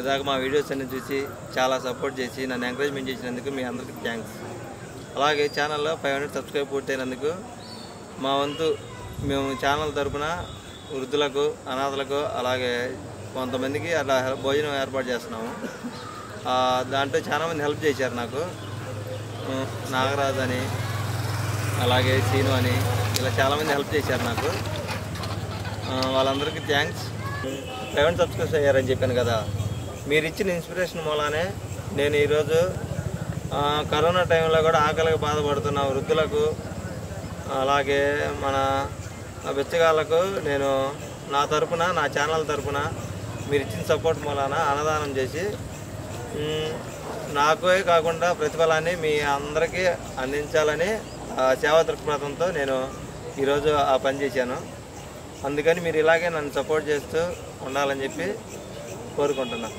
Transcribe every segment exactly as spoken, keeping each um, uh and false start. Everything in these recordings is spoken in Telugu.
ఇప్పటిదాకా మా వీడియోస్ అన్ని చూసి చాలా సపోర్ట్ చేసి నన్ను ఎంకరేజ్మెంట్ చేసినందుకు మీ అందరికీ థ్యాంక్స్. అలాగే ఛానల్లో ఫైవ్ హండ్రెడ్ సబ్స్క్రైబ్ పూర్తయినందుకు మా వంతు మేము ఛానల్ తరపున వృద్ధులకు, అనాథలకు, అలాగే కొంతమందికి అలా భోజనం ఏర్పాటు చేస్తున్నాము. దాంట్లో చాలామంది హెల్ప్ చేశారు నాకు. నాగరాజు అని, అలాగే సీను అని, ఇలా చాలామంది హెల్ప్ చేశారు నాకు. వాళ్ళందరికీ థ్యాంక్స్. ఫైవ్ హండ్రెడ్ సబ్స్క్రైబ్ అయ్యారని చెప్పాను కదా, మీరు ఇచ్చిన ఇన్స్పిరేషన్ మూలానే నేను ఈరోజు కరోనా టైంలో కూడా ఆకలికి బాధపడుతున్న వృద్ధులకు, అలాగే మన బిచ్చగాళ్ళకు నేను నా తరపున, నా ఛానల్ తరపున మీరు ఇచ్చిన సపోర్ట్ మూలాన అన్నదానం చేసి నాకే కాకుండా ప్రతిఫలాన్ని మీ అందరికీ అందించాలని సేవా దృక్పథంతో నేను ఈరోజు ఆ పని చేశాను. అందుకని మీరు ఇలాగే నన్ను సపోర్ట్ చేస్తూ ఉండాలని చెప్పి కోరుకుంటున్నాను.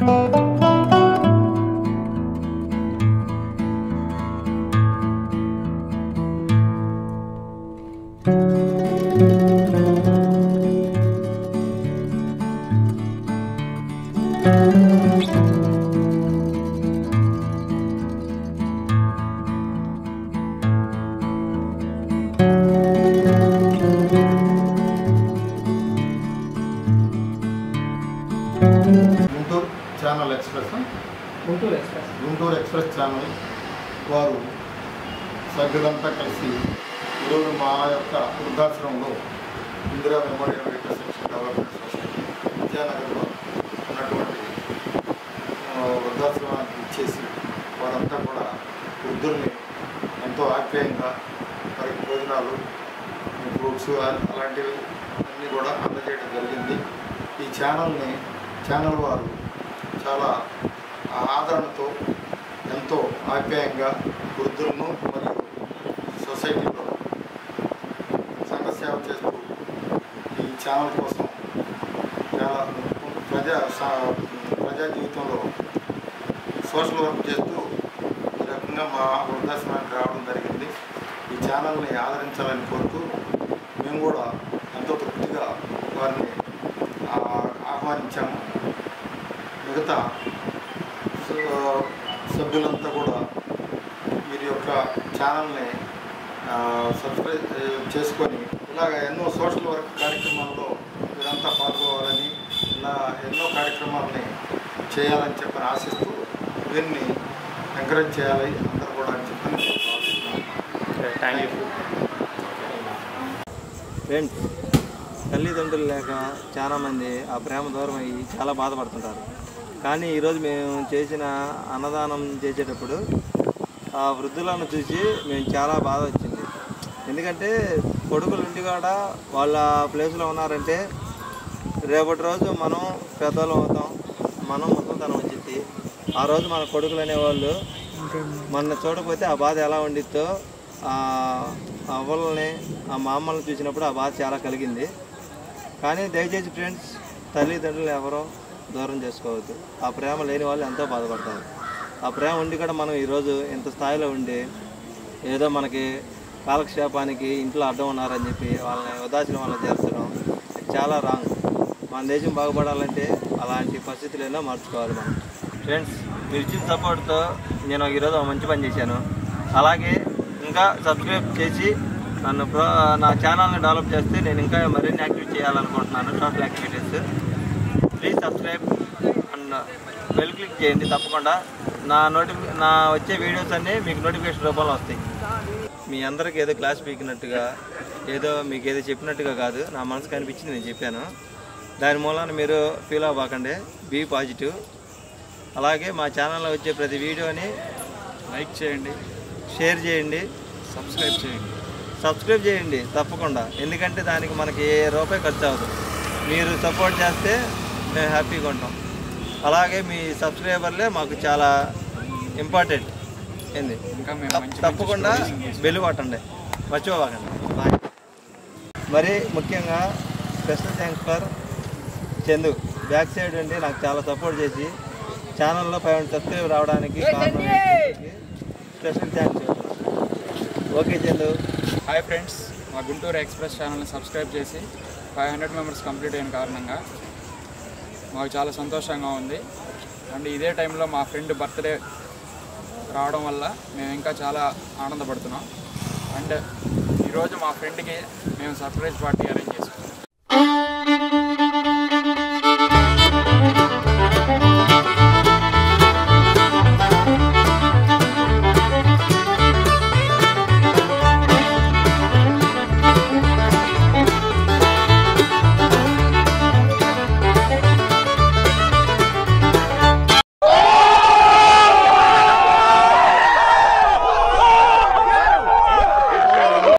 Guntur channel express Guntur express Guntur express channel వారు సభ్యులంతా కలిసి ఈరోజు మా యొక్క వృద్ధాశ్రమంలో Indira memorial reconstruction development society విద్యానగర్లో ఉన్నటువంటి వృద్ధాశ్రమానికి ఇచ్చేసి వారంతా కూడా వృద్ధుల్ని ఎంతో ఆప్యాయంగా వారికి భోజనాలు ఫ్రూట్స్ అలాంటివి అన్నీ కూడా అందజేయడం జరిగింది. ఈ ఛానల్ని ఛానల్ వారు చాలా ఆదరణతో ఎంతో ఆప్యాయంగా వృద్ధులను మరియు సొసైటీలో సంఘసేవ చేస్తూ ఈ ఛానల్ కోసం చాలా ప్రజా ప్రజా జీవితంలో సోషల్ వర్క్ చేస్తూ ఈ రకంగా మా వృద్ధాశ్రమానికి రావడం జరిగింది. ఈ ఛానల్ని ఆదరించాలని కోరుతూ మేము కూడా ఎంతో తృప్తిగా వారిని ఆహ్వానించాము. మిగతా సభ్యులంతా కూడా వీరి యొక్క ఛానల్ని సబ్స్క్రైబ్ చేసుకొని ఇలాగ ఎన్నో సోషల్ వర్క్ కార్యక్రమాల్లో వీరంతా పాల్గొవాలని ఇలా ఎన్నో కార్యక్రమాలని చేయాలని చెప్పని ఆశిస్తూ వీరిని ఎంకరేజ్ చేయాలి అందరూ కూడా అని చెప్పని థ్యాంక్ యూ ఫ్రెండ్స్. తల్లిదండ్రులు లేక చాలామంది ఆ ప్రేమ దూరం అయ్యి చాలా బాధపడుతుంటారు. కానీ ఈరోజు మేము చేసిన అన్నదానం చేసేటప్పుడు ఆ వృద్ధులను చూసి మేము చాలా బాధ వచ్చింది. ఎందుకంటే కొడుకులు ఇంటికాడ వాళ్ళ ప్లేస్లో ఉన్నారంటే రేపటి రోజు మనం పెద్దవాళ్ళం అవుతాం, మనం మొత్తంతనం వచ్చింది. ఆ రోజు మన కొడుకులు అనేవాళ్ళు మన చూడకపోతే ఆ బాధ ఎలా ఉండిద్దో ఆ అవ్వల్ని ఆ మా అమ్మల్ని చూసినప్పుడు ఆ బాధ చాలా కలిగింది. కానీ దయచేసి ఫ్రెండ్స్, తల్లిదండ్రులు ఎవరో దూరం చేసుకోవద్దు. ఆ ప్రేమ లేని వాళ్ళు ఎంతో బాధపడతారు. ఆ ప్రేమ ఉండి కూడా మనం ఈరోజు ఇంత స్థాయిలో ఉండి ఏదో మనకి కాలక్షేపానికి ఇంట్లో అడ్డం ఉన్నారని చెప్పి వాళ్ళని ఉదాసీనం వల్ల చేర్చడం చాలా రాంగ్. మన దేశం బాగుపడాలంటే అలాంటి పరిస్థితులైనా మార్చుకోవాలి మనం. ఫ్రెండ్స్, మీరు ఇచ్చిన సపోర్ట్తో నేను ఈరోజు మంచి పని చేశాను. అలాగే ఇంకా సబ్స్క్రైబ్ చేసి నన్ను ప్రో నా ఛానల్ని డెవలప్ చేస్తే నేను ఇంకా మరిన్ని యాక్టివిటీ చేయాలనుకుంటున్నాను. Social activities. Please subscribe and bell click చేయండి తప్పకుండా. నా నోటిఫి నా వచ్చే వీడియోస్ అన్నీ మీకు నోటిఫికేషన్ రూపంలో వస్తాయి. మీ అందరికి ఏదో క్లాస్ పీకినట్టుగా ఏదో మీకు ఏదో చెప్పినట్టుగా కాదు, నా మనసుకు అనిపించింది నేను చెప్పాను. దాని మూలాన మీరు ఫీల్ అవ్వకండి, బీ పాజిటివ్. అలాగే మా ఛానల్లో వచ్చే ప్రతి వీడియోని లైక్ చేయండి, షేర్ చేయండి, సబ్స్క్రైబ్ చేయండి సబ్స్క్రైబ్ చేయండి తప్పకుండా. ఎందుకంటే దానికి మనకి ఏ రూపాయి ఖర్చు అవ్వదు. మీరు సపోర్ట్ చేస్తే మేము హ్యాపీగా ఉంటాం. అలాగే మీ సబ్స్క్రైబర్లే మాకు చాలా ఇంపార్టెంట్. ఏంది తప్పకుండా బెల్ కొట్టండి, మర్చిపోకండి. బాయ్. మరి ముఖ్యంగా special thanks for Chandu. Back side ఉండి నాకు చాలా సపోర్ట్ చేసి ఛానల్లో ఫైవ్ హండ్రెడ్ సబ్స్క్రైబ్ రావడానికి కారణం special thanks. Okay Chandu. Hi friends, మా గుంటూరు ఎక్స్ప్రెస్ ఛానల్ని సబ్స్క్రైబ్ చేసి ఫైవ్ హండ్రెడ్ మెంబర్స్ కంప్లీట్ అయిన కారణంగా మాకు చాలా సంతోషంగా ఉంది. అండ్ ఇదే టైంలో మా ఫ్రెండ్ బర్త్డే రావడం వల్ల మేము ఇంకా చాలా ఆనందపడుతున్నాం. అండ్ ఈరోజు మా ఫ్రెండ్కి మేము సర్ప్రైజ్ పార్టీ అరేంజ్